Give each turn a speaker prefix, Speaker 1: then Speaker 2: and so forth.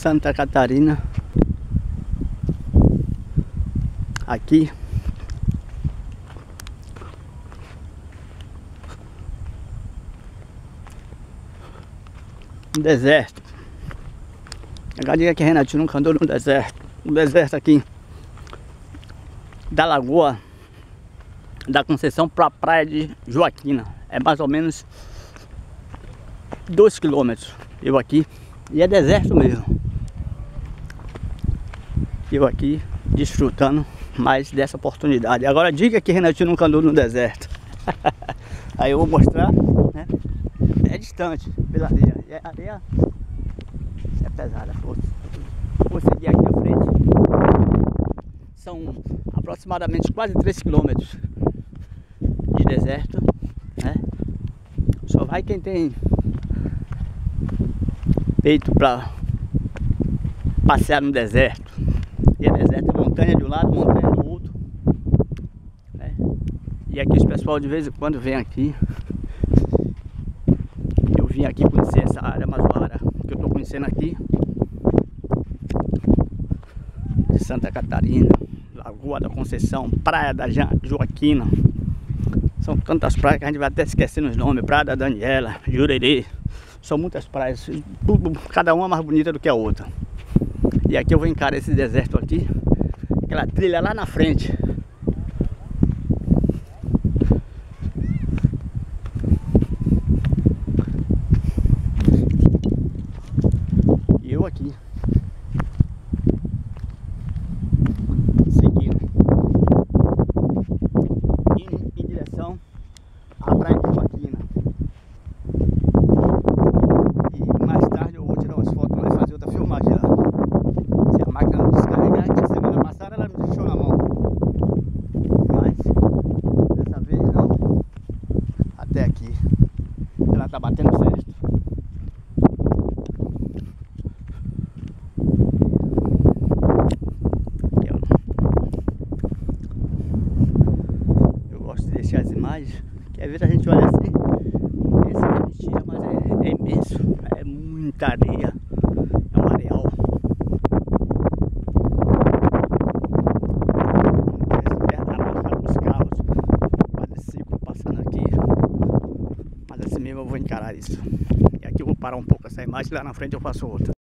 Speaker 1: Santa Catarina. Aqui no deserto. A diga que Renatinho nunca andou no deserto. O deserto aqui da Lagoa da Conceição para a praia de Joaquina é mais ou menos 2 quilômetros. Eu aqui, e é deserto mesmo. Eu aqui desfrutando mais dessa oportunidade. Agora diga que Renatinho nunca andou no deserto. Aí eu vou mostrar, né? É distante pela areia. E a areia é pesada, força. Vou seguir aqui à frente. São aproximadamente quase 3 quilômetros de deserto, né? Só vai quem tem peito para passear no deserto. E é deserto, é montanha de um lado, montanha do outro, né? E aqui os pessoal de vez em quando vem aqui. Eu vim aqui conhecer essa área Mazuara que eu estou conhecendo aqui, de Santa Catarina, Lagoa da Conceição, Praia da Joaquina. São tantas praias que a gente vai até esquecendo os nomes. Praia da Daniela, Jurerê. São muitas praias, cada uma mais bonita do que a outra. E aqui eu vou encarar esse deserto aqui, aquela trilha lá na frente. E eu aqui seguindo em direção à praia de Joaquina. E mais tarde eu vou tirar umas fotos lá e fazer outra filmagem lá. Se a máquina não descarregar, que semana passada ela me deixou na mão. Mas dessa vez não. Até aqui ela tá batendo certo. Eu gosto de deixar as imagens, que às vezes a gente olha assim, pensa que é mentira, mas é imenso, é muita areia, é um areal. Os carros, quadriciclo passando aqui, mas assim mesmo eu vou encarar isso. E aqui eu vou parar um pouco essa imagem, lá na frente eu faço outra.